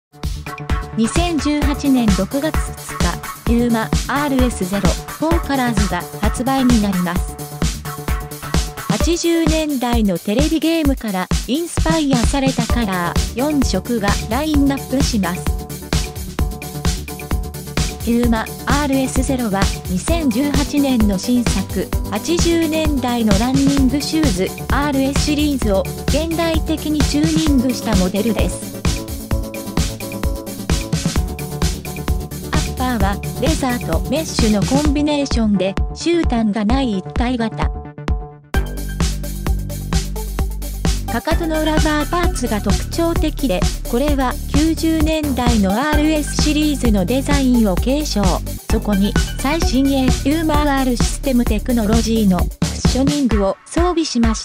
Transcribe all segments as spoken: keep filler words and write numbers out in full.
にせんじゅうはちねんろくがつふつか、ユーマ アールエスゼロ フォーカラーズが発売になります。はちじゅうねんだいのテレビゲームからインスパイアされたカラーよんしょくがラインナップします。ユーマ アールエスゼロ はにせんじゅうはちねんの新作、はちじゅうねんだいのランニングシューズ アールエス シリーズを現代的にチューニングしたモデルです。アッパーはレザーとメッシュのコンビネーションで終端がない一体型。かかとのラバーパーツが特徴的で、これはきゅうじゅうねんだいの アールエス シリーズのデザインを継承。そこに最新鋭ユーマ アール システムテクノロジーのクッショニングを装備しました。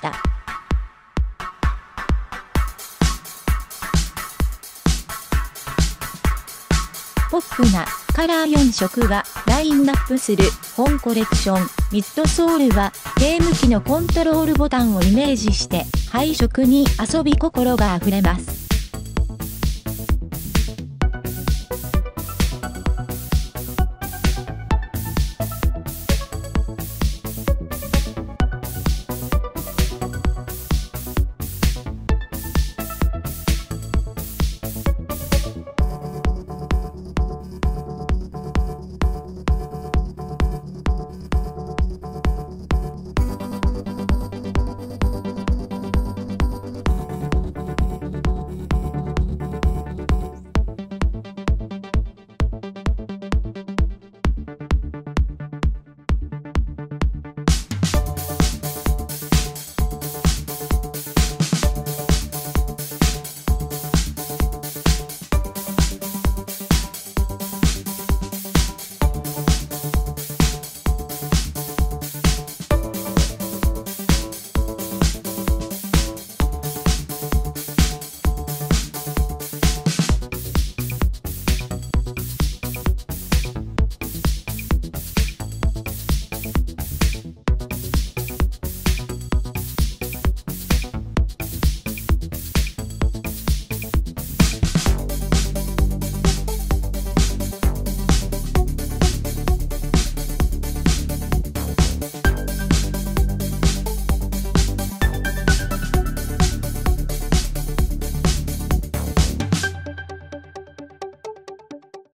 ポップなカラーよんしょくがラインナップする本コレクション。ミッドソールはゲーム機のコントロールボタンをイメージして配色に遊び心があふれます。